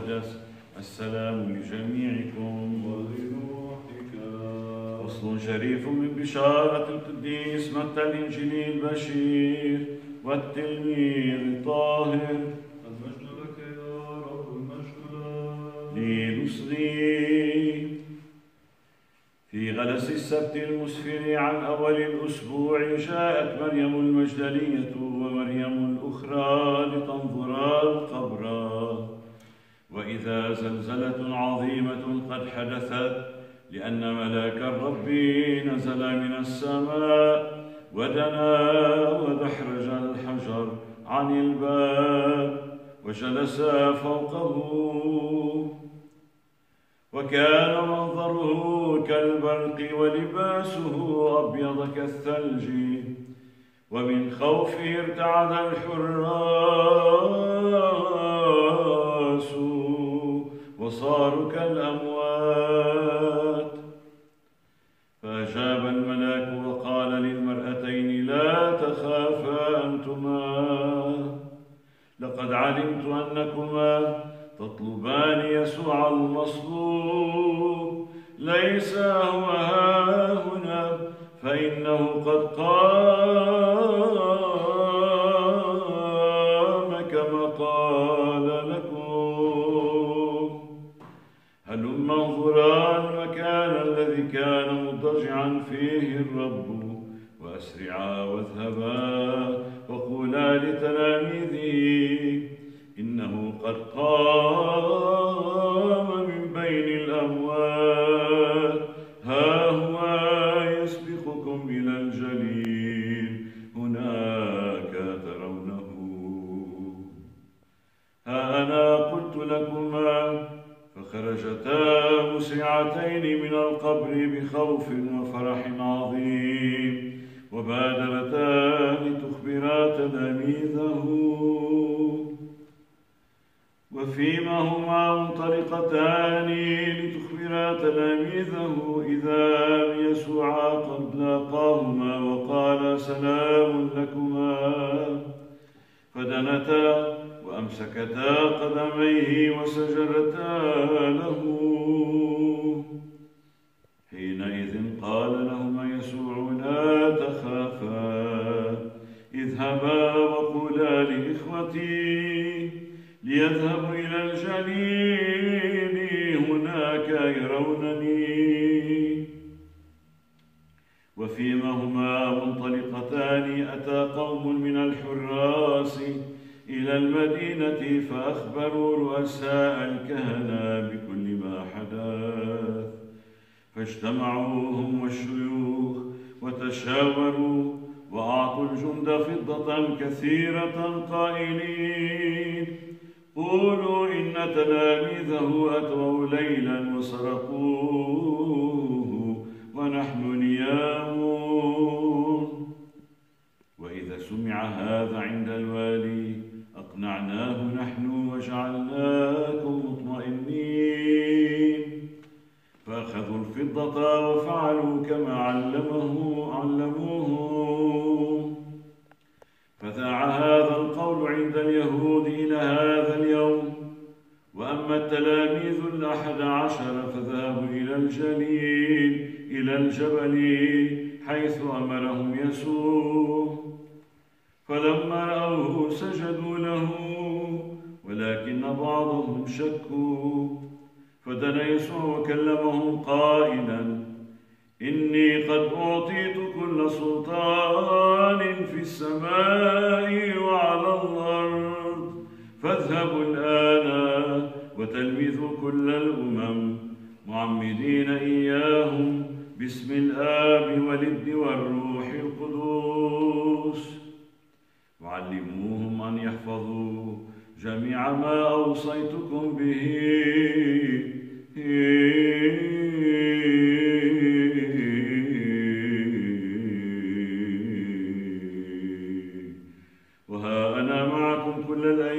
المقدس. السلام لجميعكم. فصل شريف من بشارة القديس متى الإنجيلي البشير والتلميذ الطاهر. المجد لك يا رب، المجد لك. لنصغي في غلس السبت المسفر عن أول الأسبوع جاءت مريم المجدلية ومريم الأخرى لتنظرا القبر، وإذا زلزلة عظيمة قد حدثت، لأن ملاك الرب نزل من السماء ودنا ودحرج الحجر عن الباب وجلس فوقه، وكان منظره كالبرق ولباسه أبيض كالثلج، ومن خوفه ارتعد الحراس وصاروا كالأموات. فأجاب الملاك وقال للمرأتين: لا تخافا أنتما، لقد علمت أنكما تطلبان يسوع المصلوب، ليس هو هاهنا، فإنه قد قام كما قال لكم. هلما انظرا المكان الذي كان مضطجعا فيه الرب، وأسرعا واذهبا وقولا لتلاميذه: إنه قد قام من بين الأموات، ها هو يسبقكم إلى الجليل، هناك ترونه. ها أنا قلت لكما. فخرجتا مسرعتين من القبر بخوف وفرح عظيم، وبادرتا لتخبرا تلاميذه. وفيما هما منطلقتان لتخبرا تلاميذه، إذا بيسوع قد لاقاهما وقال: سلام لكما. فدنتا وأمسكتا قدميه وسجدتا له. حينئذ قال لهما يسوع: لا تخافا، اذهبا وقولا لإخوتي ليذهبوا إلى الجليل، هناك يرونني. وفيما هما منطلقتان أتى قوم من الحراس إلى المدينة، فأخبروا رؤساء الكهنة بكل ما حدث. فاجتمعوا هم والشيوخ وتشاوروا، وأعطوا الجند فضة كثيرة قائلين: قولوا إن تلاميذه أتوا ليلا وسرقوه ونحن نيام. وإذا سمع هذا عند الوالي أقنعناه نحن وجعلناكم مطمئنين. فأخذوا الفضة وفعلوا كما علموهم. فذاع هذا القول عند اليهود إلى هذا اليوم. وأما التلاميذ 11 فذهبوا إلى الجليل، إلى الجبل حيث أمرهم يسوع. فلما رأوه سجدوا له، ولكن بعضهم شكوا. فدنا يسوع وكلمهم قائلا: إني قد أعطيت كل سلطان في السماء وعلى الأرض، فاذهبوا الآن وتلمذوا كل الأمم، معمدين إياهم باسم الآب والابن والروح القدوس، وعلموهم أن يحفظوا جميع ما أوصيتكم به. وها أنا معكم كل الأيام